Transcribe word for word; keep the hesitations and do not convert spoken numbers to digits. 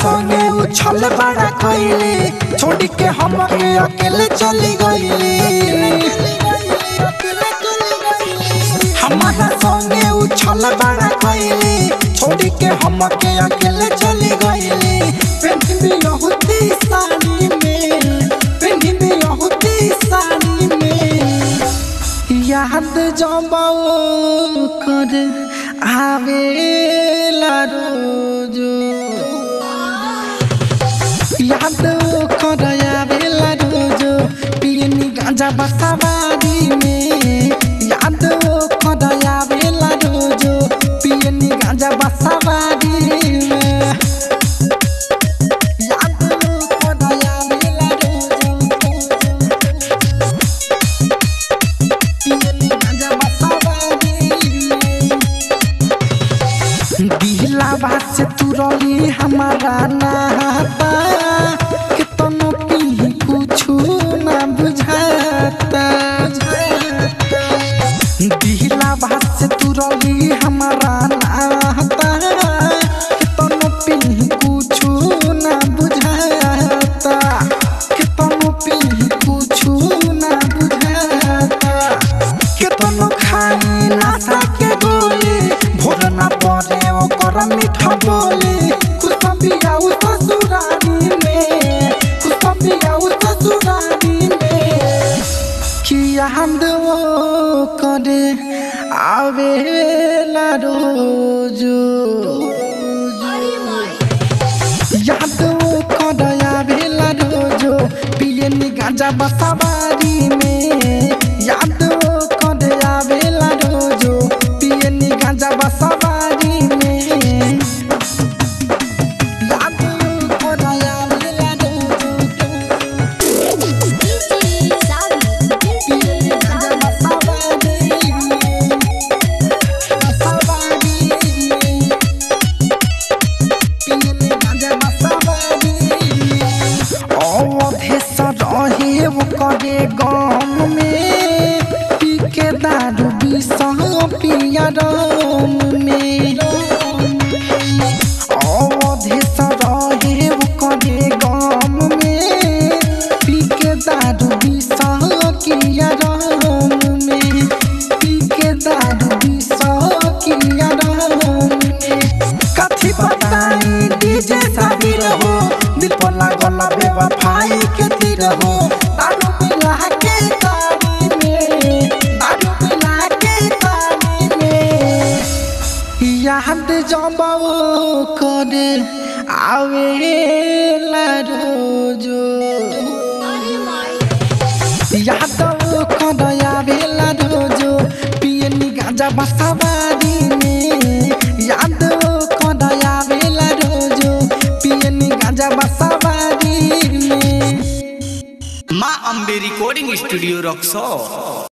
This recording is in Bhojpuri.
संगे उछल बड़ा कइले छोड़ के हम के अकेले चली गइले। हमारा संगे उछल बड़ा कइले छोड़ के हम के अकेले चली गइले। पेंट भी होती साड़ी में पेंट भी होती साड़ी में याद जमाओ कर आवेला रोज याद कर आवेला रोज पियनी गांजा बसावारी में याद कर आवेला रोज पियनी गांजा बसावारी में याद कर आवेला रोज पियनी गांजा बसावारी दिहला बात से तू रही हमारा नाता कितनो पी कुछ ना बुझाता। दिहला बात से तू रही हमारा नाता कितनो पी कुछ ना बुझाता कितनो पी कुछ ना बुझाता। कितनो खाई नशा के गोली भोर ना पड़े ओकर मीठा बोली कुछ भी आउ ससुरारी में कुछ भी आउ ससुरारी में कि याद वो करे आवेला रोज याद वो करे आवेला रोज पियनी गांजा बसावारी में याद वो करे आवेला रोज पियनी गांजा बसावारी में याद करे आवेला रोज पियनी गांजा बसावारी में बसावारी में पियनी गांजा बसावारी में अवधेश रहे वो करे गाम में पी के दारू विष पिया राम में अवधेश रहे वो करे गाम में पी के दारू विष किया राम में पी के दारू विष किया राम में कथी बताई डीजे साबिर हो दिल पर लागल बेवफाई के तीर हो दारू पिला के तारी में दारू पिला के तारी में याद जमाओ करे आवेला रोज याद करे आवेला रोज पियनी गांजा बसावारी में याद करे आवेला रोज पियनी गांजा बसावारी में। माँ अम्बे रिकॉर्डिंग स्टूडियो रक्सौल।